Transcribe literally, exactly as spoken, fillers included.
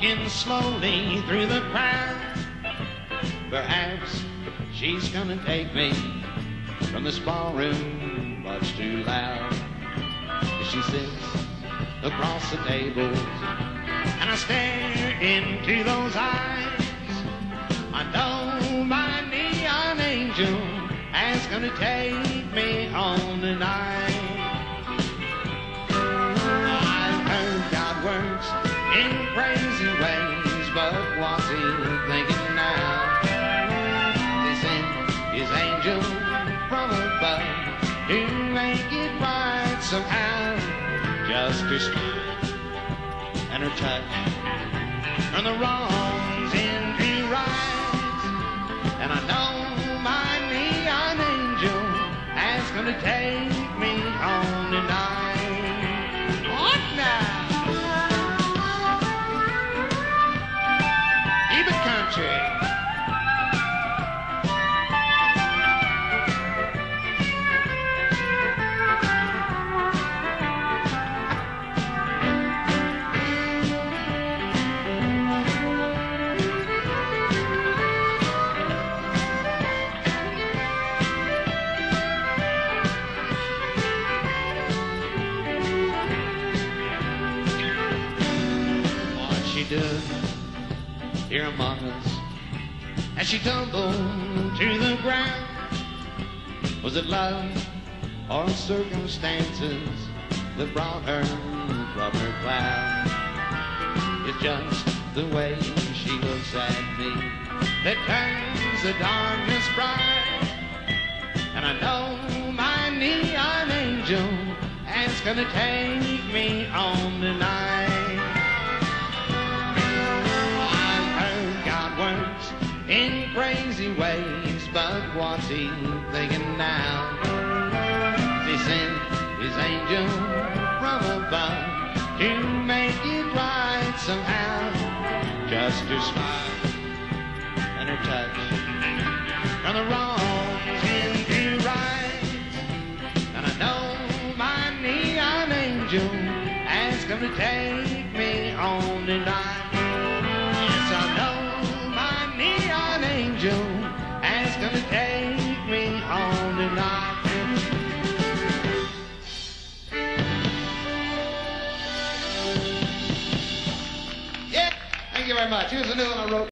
walking slowly through the crowd. Perhaps she's gonna take me from this ballroom much too loud. She sits across the table and I stare into those eyes. I know my neon angel is gonna take me home tonight. I've heard God works in crazy ways, but what's he thinking now? They sent his angel from above to make it right somehow. Just her smile and her touch turn the wrongs into rights. And I know my neon angel is gonna take me home tonight. What now? Keep it country. Here among us, as she tumbled to the ground, was it love or circumstances that brought her from her cloud? It's just the way she looks at me that turns the darkness bright. And I know my neon angel is gonna take me home tonight. In crazy ways, but what's he thinking now? He sent his angel from above to make it right somehow. Just her smile and her touch turn the wrongs into rights. And I know my neon angel is gonna take me home tonight. Yes, I know angel is gonna take me home tonight. Yeah, thank you very much. Here's a new one I wrote.